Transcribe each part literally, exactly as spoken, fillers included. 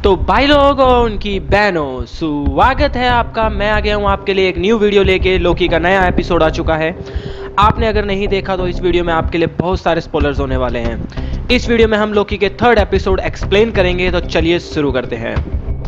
तो भाई लोगों और उनकी बहनों, स्वागत है आपका। मैं आ गया हूँ आपके लिए एक न्यू वीडियो लेके। लोकी का नया एपिसोड आ चुका है। आपने अगर नहीं देखा तो इस वीडियो में आपके लिए बहुत सारे स्पॉयलर्स होने वाले हैं। इस वीडियो में हम लोकी के थर्ड एपिसोड एक्सप्लेन करेंगे, तो चलिए शुरू करते हैं।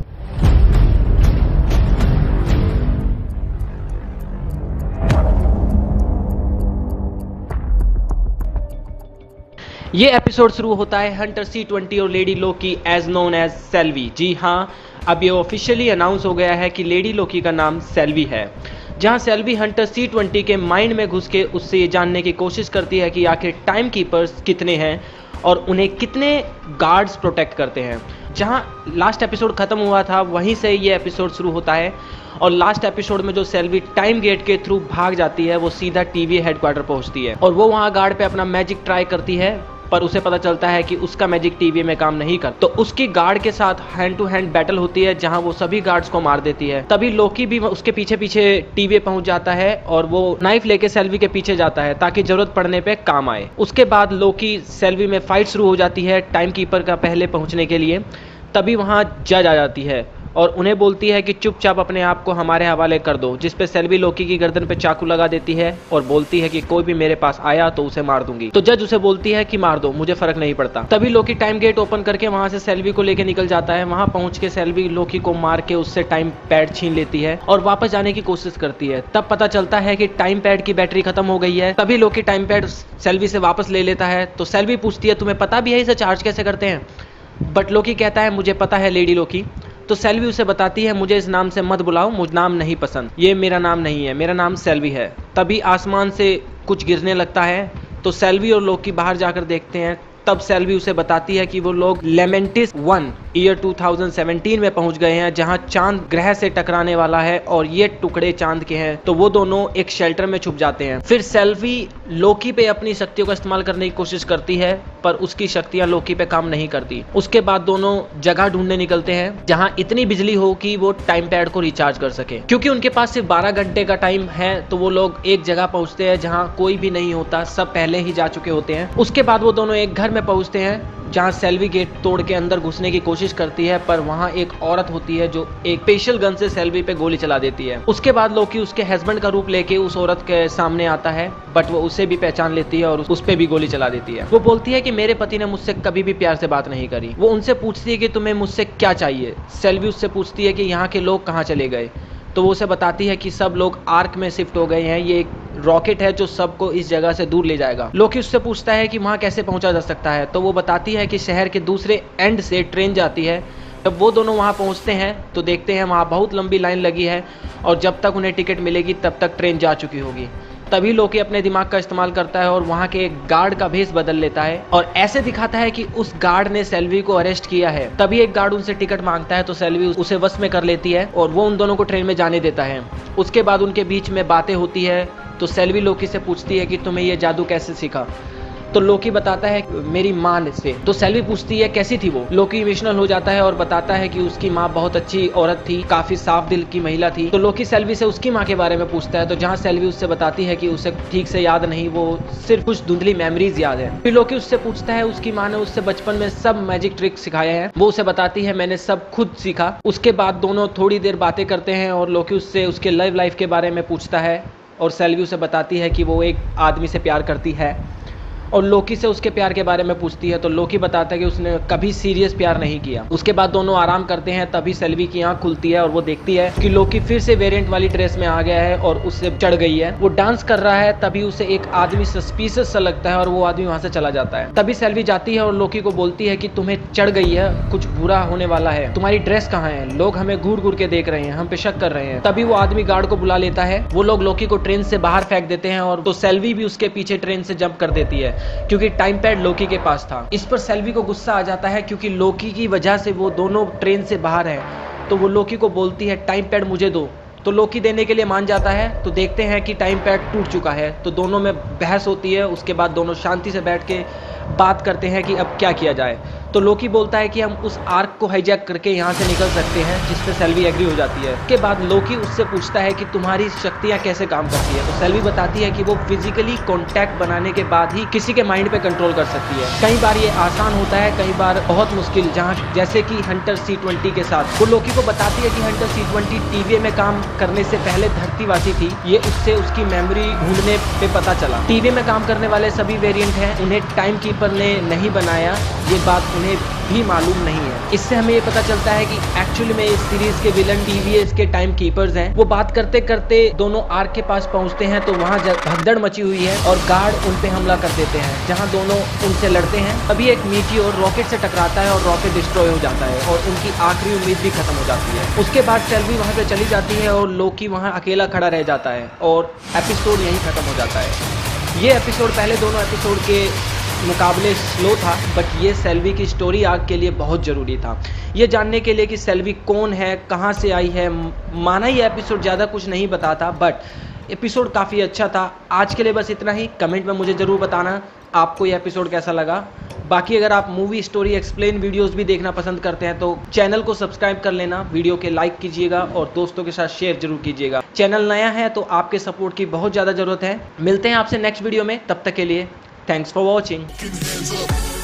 ये एपिसोड शुरू होता है हंटर सी ट्वेंटी और lady Loki as known as Sylvie. जी हाँ, अब ये ऑफिशियली अनाउंस हो गया है कि लेडी लोकी का नाम सेल्वी है। जहाँ सेल्वी हंटर सी ट्वेंटी के माइंड में घुस के उससे ये जानने की कोशिश करती है कि आखिर टाइम कीपर्स कितने हैं और उन्हें कितने गार्ड्स प्रोटेक्ट करते हैं। जहाँ लास्ट एपिसोड खत्म हुआ था वहीं से ये एपिसोड शुरू होता है। और लास्ट एपिसोड में जो सेल्वी टाइम गेट के थ्रू भाग जाती है वो सीधा टीवी हेडक्वार्टर पहुंचती है और वो वहाँ गार्ड पे अपना मैजिक ट्राई करती है, पर उसे पता चलता है कि उसका मैजिक टीवी में काम नहीं कर। तो उसकी गार्ड के साथ हैंड टू हैंड बैटल होती है जहां वो सभी गार्ड्स को मार देती है। तभी लोकी भी उसके पीछे पीछे टीवी पहुंच जाता है और वो नाइफ लेके सेल्वी के पीछे जाता है ताकि जरूरत पड़ने पे काम आए। उसके बाद लोकी सेल्वी में फाइट शुरू हो जाती है टाइम कीपर का पहले पहुंचने के लिए। तभी वहां जज आ जाती है और उन्हें बोलती है कि चुपचाप अपने आप को हमारे हवाले कर दो, जिस पे सेल्वी लोकी की गर्दन पे चाकू लगा देती है और बोलती है कि कोई भी मेरे पास आया तो उसे मार दूंगी। तो जज उसे बोलती है कि मार दो, मुझे फर्क नहीं पड़ता। तभी लोकी टाइम गेट ओपन करके वहां से सेल्वी को लेके निकल जाता है। वहां पहुंच के सेल्वी लोकी को मार के उससे टाइम पैड छीन लेती है और वापस जाने की कोशिश करती है। तब पता चलता है कि टाइम पैड की बैटरी खत्म हो गई है। तभी लोकी टाइम पैड सेल्वी से वापस ले लेता है। तो सेल्वी पूछती है तुम्हें पता भी है इसे चार्ज कैसे करते हैं? बट लोकी कहता है मुझे पता है लेडी लोकी। तो सेल्वी उसे बताती है मुझे इस नाम से मत बुलाओ, मुझे नाम नहीं पसंद, ये मेरा नाम नहीं है, मेरा नाम सेल्वी है। तभी आसमान से कुछ गिरने लगता है तो सेल्वी और लोकी बाहर जाकर देखते हैं। तब सेल्वी उसे बताती है कि वो लोग Lamentis one year two thousand seventeen में पहुंच गए हैं जहां चांद ग्रह से टकराने वाला है और ये टुकड़े चांद के हैं। तो वो दोनों एक शेल्टर में छुप जाते हैं। फिर सेल्वी लोकी पे अपनी शक्तियों का इस्तेमाल करने की कोशिश करती है पर उसकी शक्तियां लोकी पे काम नहीं करती। उसके बाद दोनों जगह ढूंढने निकलते हैं जहां इतनी बिजली हो कि वो टाइम पैड को रिचार्ज कर सके। क्योंकि उनके पास सिर्फ बारह घंटे का टाइम है तो वो लोग एक जगह पहुंचते हैं जहां कोई भी नहीं होता, सब पहले ही जा चुके होते हैं। उसके बाद वो दोनों एक घर में पहुंचते हैं जहां सेल्वी गेट तोड़ के अंदर घुसने की कोशिश करती है, पर वहां एक औरत होती है जो एक स्पेशल गन से सेल्वी पे गोली चला देती है। उसके बाद लोकी उसके हस्बैंड का रूप लेके उस औरत के सामने आता है, बट वो उसे भी पहचान लेती है और उस पे भी गोली चला देती है। वो बोलती है कि मेरे पति ने मुझसे कभी भी प्यार से बात नहीं करी। वो उनसे पूछती है कि तुम्हें मुझसे क्या चाहिए। सेल्वी उससे पूछती है कि यहाँ के लोग कहाँ चले गए। तो वो उसे बताती है कि सब लोग आर्क में शिफ्ट हो गए हैं, ये एक रॉकेट है जो सबको इस जगह से दूर ले जाएगा। लोकी उससे पूछता है कि वहाँ कैसे पहुंचा जा सकता है। तो वो बताती है कि शहर के दूसरे एंड से ट्रेन जाती है। जब वो दोनों वहाँ पहुँचते हैं तो देखते हैं वहाँ बहुत लंबी लाइन लगी है और जब तक उन्हें टिकट मिलेगी तब तक ट्रेन जा चुकी होगी। तभी लोकी अपने दिमाग का इस्तेमाल करता है और वहाँ के एक गार्ड का भेष बदल लेता है और ऐसे दिखाता है कि उस गार्ड ने सेल्वी को अरेस्ट किया है। तभी एक गार्ड उनसे टिकट मांगता है तो सेल्वी उसे वश में कर लेती है और वो उन दोनों को ट्रेन में जाने देता है। उसके बाद उनके बीच में बातें होती है तो सेल्वी लोकी से पूछती है कि तुम्हें ये जादू कैसे सीखा। तो लोकी बताता है मेरी माँ से। तो सेल्वी पूछती है कैसी थी वो। लोकी इमोशनल हो जाता है और बताता है कि उसकी माँ बहुत अच्छी औरत थी, काफी साफ दिल की महिला थी। तो लोकी सेल्वी से उसकी माँ के बारे में पूछता है तो जहाँ सेल्वी उससे बताती है कि उसे ठीक से याद नहीं, वो सिर्फ कुछ धुंधली मेमोरीज याद है। फिर लोकी उससे पूछता है उसकी माँ ने उससे बचपन में सब मैजिक ट्रिक सिखाए हैं। वो उसे बताती है मैंने सब खुद सीखा। उसके बाद दोनों थोड़ी देर बातें करते हैं और लोकी उससे उसके लव लाइफ के बारे में पूछता है और सेल्वी उसे बताती है कि वो एक आदमी से प्यार करती है और लोकी से उसके प्यार के बारे में पूछती है। तो लोकी बताता है कि उसने कभी सीरियस प्यार नहीं किया। उसके बाद दोनों आराम करते हैं। तभी सेल्वी की आंख खुलती है और वो देखती है कि लोकी फिर से वेरिएंट वाली ड्रेस में आ गया है और उससे चढ़ गई है। वो डांस कर रहा है। तभी उसे एक आदमी सस्पिशियस सा लगता है और वो आदमी वहां से चला जाता है। तभी सेल्वी जाती है और लोकी को बोलती है कि तुम्हें चढ़ गई है, कुछ बुरा होने वाला है, तुम्हारी ड्रेस कहाँ है, लोग हमें घूर घूर के देख रहे हैं, हम पे शक कर रहे हैं। तभी वो आदमी गार्ड को बुला लेता है। वो लोग लोकी को ट्रेन से बाहर फेंक देते हैं और तो सेल्वी भी उसके पीछे ट्रेन से जंप कर देती है क्योंकि टाइम पैड लोकी के पास था। इस पर सेल्वी को गुस्सा आ जाता है क्योंकि लोकी की वजह से वो दोनों ट्रेन से बाहर हैं। तो वो लोकी को बोलती है टाइम पैड मुझे दो। तो लोकी देने के लिए मान जाता है। तो देखते हैं कि टाइम पैड टूट चुका है। तो दोनों में बहस होती है। उसके बाद दोनों शांति से बैठ के बात करते हैं कि अब क्या किया जाए। तो लोकी बोलता है कि हम उस आर्क को हाईजैक करके यहाँ से निकल सकते हैं, जिस पे सेल्वी एग्री हो जाती है। उसके बाद लोकी उससे पूछता है कि तुम्हारी शक्तियाँ कैसे काम करती है, तो सेल्वी बताती है कि वो फिजिकली कॉन्टैक्ट बनाने के बाद ही किसी के माइंड पे कंट्रोल कर सकती है। कई बार ये आसान होता है, कई बार बहुत मुश्किल, जहाँ जैसे कि हंटर सी ट्वेंटी के साथ। वो लोकी को बताती है कि हंटर सी ट्वेंटी टीवीए में काम करने से पहले धरतीवासी थी, ये उससे उसकी मेमोरी ढूंढने पे पता चला। टीवीए में काम करने वाले सभी वेरिएंट हैं, उन्हें टाइम कीपर ने नहीं बनाया, ये बात उन्हें भी मालूम नहीं है। इससे हमें ये पता चलता है कि एक्चुअली में इस सीरीज के विलन टीवीएस के टाइम कीपर्स हैं। वो बात करते करते दोनों आर्क के पास पहुंचते हैं तो वहां भगदड़ मची हुई है और गार्ड उन पे हमला कर देते हैं, जहां दोनों उनसे लड़ते हैं। अभी एक मीटियोर रॉकेट से टकराता है और रॉकेट डिस्ट्रॉय हो जाता है और उनकी आखिरी उम्मीद भी खत्म हो जाती है। उसके बाद सेल्वी वहां से चली जाती है और लोकी वहां अकेला खड़ा रह जाता है और एपिसोड यहीं खत्म हो जाता है। ये एपिसोड पहले दोनों एपिसोड के मुकाबले स्लो था, बट ये सेल्वी की स्टोरी आर्क के लिए बहुत ज़रूरी था। ये जानने के लिए कि सेल्वी कौन है, कहाँ से आई है। माना ये एपिसोड ज़्यादा कुछ नहीं बताता, बट एपिसोड काफ़ी अच्छा था। आज के लिए बस इतना ही। कमेंट में मुझे ज़रूर बताना आपको ये एपिसोड कैसा लगा। बाकी अगर आप मूवी स्टोरी एक्सप्लेन वीडियोस भी देखना पसंद करते हैं तो चैनल को सब्सक्राइब कर लेना, वीडियो के लाइक कीजिएगा और दोस्तों के साथ शेयर जरूर कीजिएगा। चैनल नया है तो आपके सपोर्ट की बहुत ज़्यादा ज़रूरत है। मिलते हैं आपसे नेक्स्ट वीडियो में, तब तक के लिए थैंक्स फॉर वॉचिंग।